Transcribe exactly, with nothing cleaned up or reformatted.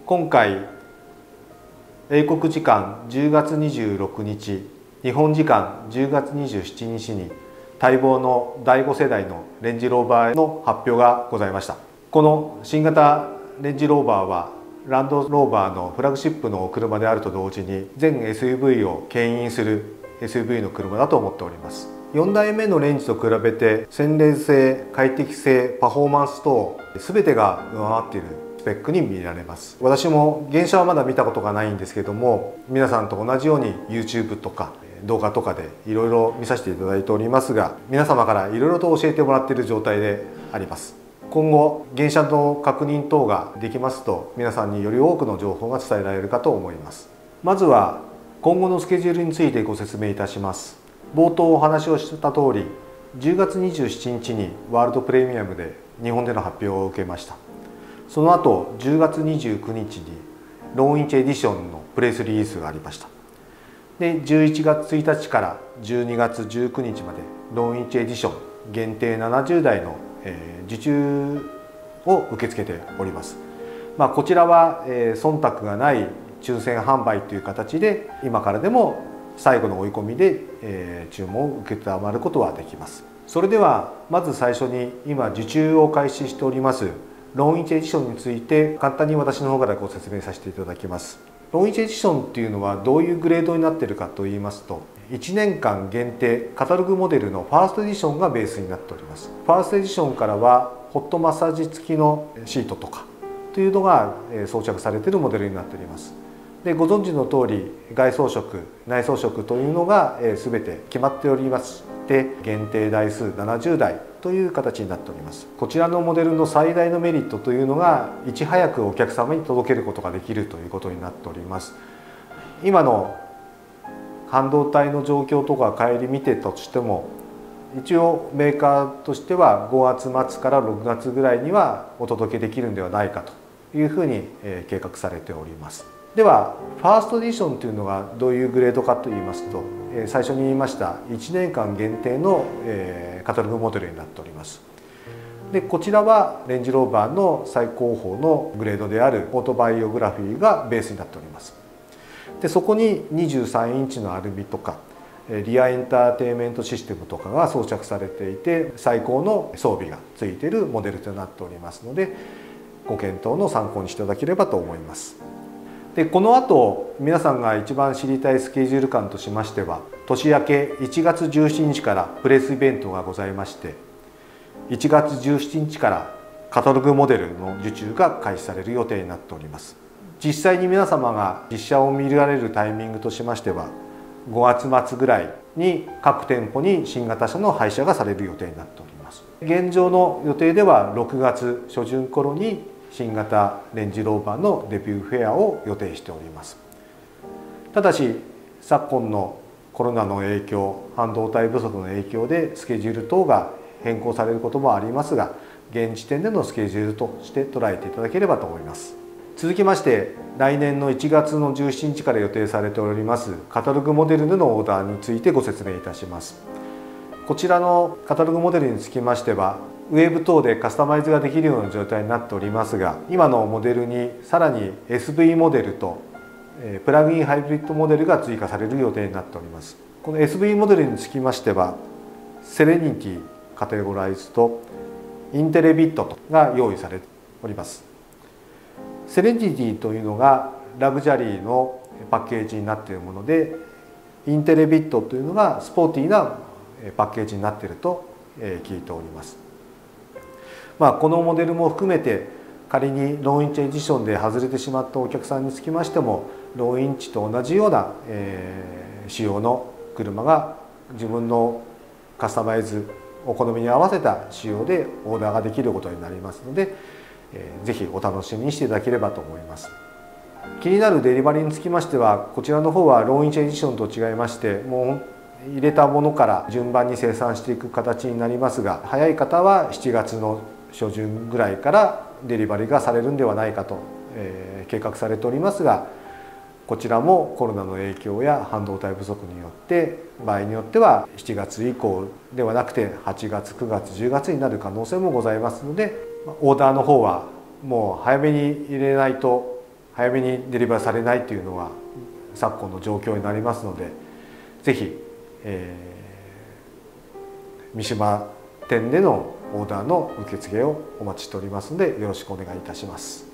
今回英国時間じゅうがつにじゅうろくにち、日本時間じゅうがつにじゅうしちにちに待望のだいご世代のレンジローバーの発表がございました。この新型レンジローバーはランドローバーのフラッグシップの車であると同時に全 エスユーブイ を牽引する エスユーブイ の車だと思っております。よんだいめのレンジと比べて洗練性、快適性、パフォーマンス等全てが上回っているスペックに見られます。私も原車はまだ見たことがないんですけども、皆さんと同じように YouTube とか動画とかでいろいろ見させていただいておりますが、皆様からいろいろと教えてもらっている状態であります。今後原車の確認等ができますと、皆さんにより多くの情報が伝えられるかと思います。まずは今後のスケジュールについてご説明いたします。冒頭お話をした通り、じゅうがつにじゅうしちにちにワールドプレミアムで日本での発表を受けました。その後じゅうがつにじゅうくにちにローンインチエディションのプレスリリースがありました。でじゅういちがつついたちからじゅうにがつじゅうくにちまでローンインチエディション限定ななじゅうだいの、えー、受注を受け付けております。まあ、こちらは、えー、忖度がない抽選販売という形で今からでも最後の追い込みで、えー、注文を受けたまることはできます。それではまず最初に今受注を開始しておりますローンインチエディションについて簡単に私の方からご説明させていただきます。ローンインチエディションっていうのはどういうグレードになっているかといいますと、いちねんかん限定カタログモデルのファーストエディションがベースになっております。ファーストエディションからはホットマッサージ付きのシートとかというのが装着されているモデルになっております。でご存知の通り外装飾内装飾というのが全て決まっておりまして、限定台数ななじゅうだいという形になっております。こちらのモデルの最大のメリットというのが、いち早くお客様に届けることができるということになっております。今の半導体の状況とか顧みてとしても、一応メーカーとしてはごがつまつからろくがつぐらいにはお届けできるんではないかというふうに計画されております。ではファーストエディションというのがどういうグレードかといいますと、最初に言いましたいちねんかん限定のカタログモデルになっております。でこちらはレンジローバーの最高峰のグレードであるオートバイオグラフィーがベースになっております。でそこににじゅうさんインチのアルミとかリアエンターテインメントシステムとかが装着されていて、最高の装備がついているモデルとなっておりますので、ご検討の参考にしていただければと思います。でこの後皆さんが一番知りたいスケジュール感としましては、年明けいちがつじゅうしちにちからプレスイベントがございまして、いちがつじゅうしちにちからカタログモデルの受注が開始される予定になっております。実際に皆様が実車を見られるタイミングとしましては、ごがつまつぐらいに各店舗に新型車の廃車がされる予定になっております。現状の予定ではろくがつしょじゅん頃に新型レンジローバーのデビューフェアを予定しております。ただし昨今のコロナの影響、半導体不足の影響でスケジュール等が変更されることもありますが、現時点でのスケジュールとして捉えていただければと思います。続きまして来年のいちがつのじゅうしちにちから予定されておりますカタログモデルでのオーダーについてご説明いたします。こちらのカタログモデルにつきましてはウェブ等でカスタマイズができるような状態になっておりますが、今のモデルにさらに エスブイ モデルとプラグインハイブリッドモデルが追加される予定になっております。この エスブイ モデルにつきましてはセレニティカテゴライズとインテレビットが用意されております。セレニティというのがラグジュアリーのパッケージになっているもので、インテレビットというのがスポーティーなパッケージになっていると聞いております。まあ、このモデルも含めて仮にローインチエディションで外れてしまったお客さんにつきましても、ローインチと同じような、えー、仕様の車が自分のカスタマイズお好みに合わせた仕様でオーダーができることになりますので、えー、ぜひお楽しみにしていただければと思います。気になるデリバリーにつきましては、こちらの方はローインチエディションと違いまして、もう入れたものから順番に生産していく形になりますが、早い方はしちがつの初旬ぐらいからデリバリーがされるんではないかと、えー、計画されておりますが、こちらもコロナの影響や半導体不足によって場合によってはしちがつ以降ではなくてはちがつくがつじゅうがつになる可能性もございますので、オーダーの方はもう早めに入れないと早めにデリバーされないというのは昨今の状況になりますので、ぜひ、えー、三島店でのオーダーの受付をお待ちしておりますので、よろしくお願いいたします。